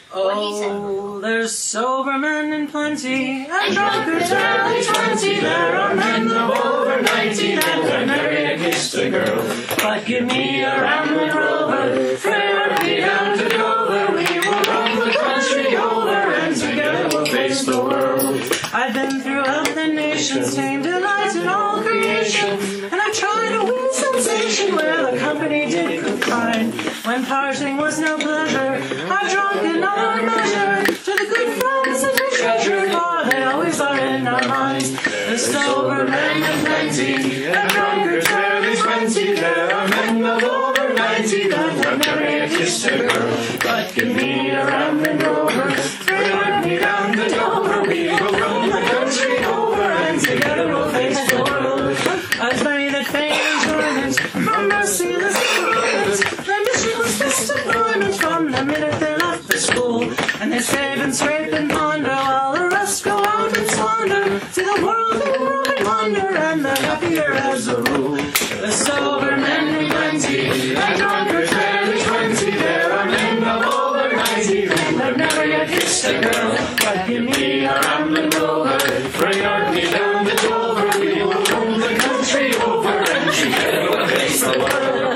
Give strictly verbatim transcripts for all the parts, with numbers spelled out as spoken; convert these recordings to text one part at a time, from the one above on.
Oh, there's sober men in plenty, and drunkards barely twenty. There are men of over ninety that can marry and kiss a girl. But give me a Ramblin Rover, fare me down to Dover. We will roam the country over, and together we'll face the world. I've been throughout the nations, tamed delight in all creation, and I've tried a wee sensation where the company did confine. When parting was no pleasure, I've drunk another measure to the good friends that we treasure, for they always are in our minds. The sober men of plenty, and drunkards barely twenty. There are men of over ninety that have never kissed a girl. But give me a Ramblin Rover, bring me down to Dover. We will roam the country over, and together we'll face the world. As many that feign enjoyment from merciless employment, their mission was disappointment from the minute they left the school. And they save and scrape and ponder while the rest go out and squander. See the world in roaming wonder, and they're happier as a rule. The sober men in plenty, and drunkards barely twenty. There are men of over ninety that have never yet kissed a girl. But give me a Ramblin Rover, bring me down to Dover. We will roam the country over, and together we'll face the world.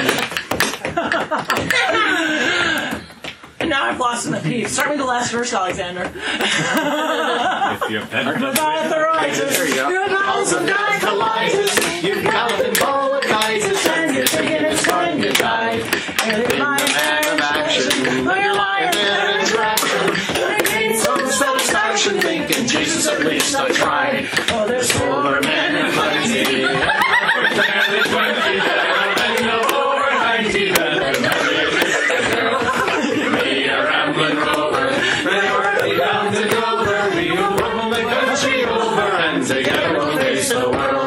And now I've lost in the piece. Start with the last verse, Alexander. If you're With arthritis, there you go. your lungs have got colitis, you've galloping bronchitis, and you're thinking it's time to die. And if my man of action, or you're lying there in traction, I gain some satisfaction thinking, Jesus, at least I tried. Oh, there's sober men in plenty, barely twenty, there are men of over ninety that have never kissed a girl. Give me a Ramblin Rover, bring me down to Dover. We will roam the country over, and together we'll face the world.